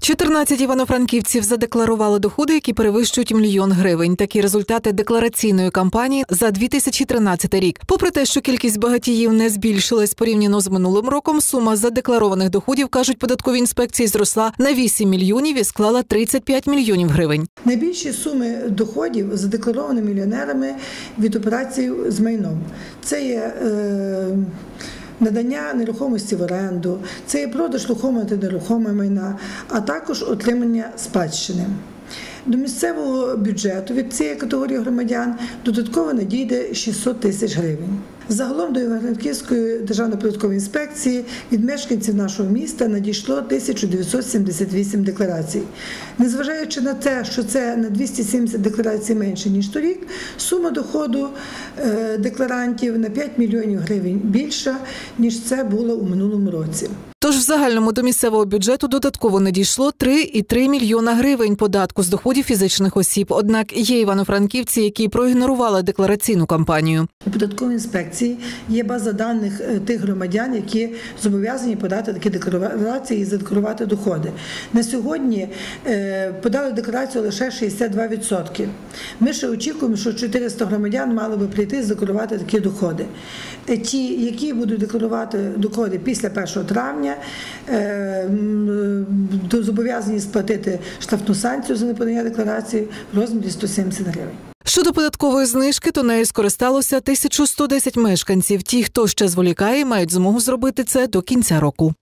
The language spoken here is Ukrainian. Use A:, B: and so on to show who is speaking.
A: 14 івано-франківців задекларували доходи, які перевищують 1 мільйон гривень. Такі результати деклараційної кампанії за 2013 рік. Попри те, що кількість багатіїв не збільшилась порівняно з минулим роком, сума задекларованих доходів, кажуть податкові інспекції, зросла на 8 мільйонів і склала 35 мільйонів гривень.
B: Найбільші суми доходів задекларовані мільйонерами від операцій з майном. Це є надання нерухомості в оренду, це є продаж рухомого та нерухомого майна, а також отримання спадщини. До місцевого бюджету від цієї категорії громадян додатково надійде 600 тисяч гривень. Загалом до Івано-Франківської державної податкової інспекції від мешканців нашого міста надійшло 1978 декларацій. Незважаючи на те, що це на 270 декларацій менше, ніж торік, сума доходу декларантів на 5 мільйонів гривень більша, ніж це було у минулому році.
A: Тож в загальному до місцевого бюджету додатково надійшло 3,3 мільйона гривень податку з доходів фізичних осіб. Однак є івано-франківці, які проігнорували деклараційну кампанію.
B: У податковій інспекції є база даних тих громадян, які зобов'язані подати такі декларації і задекларувати доходи. На сьогодні подали декларацію лише 62%. Ми ще очікуємо, що 400 громадян мали би прийти і задекларувати такі доходи. Ті, які будуть декларувати доходи після 1 травня, зобов'язані сплатити штрафну санкцію за неподання декларації в розмірі 170 гривень.
A: Щодо податкової знижки, то нею скористалося 1110 мешканців. Ті, хто ще зволікає, мають змогу зробити це до кінця року.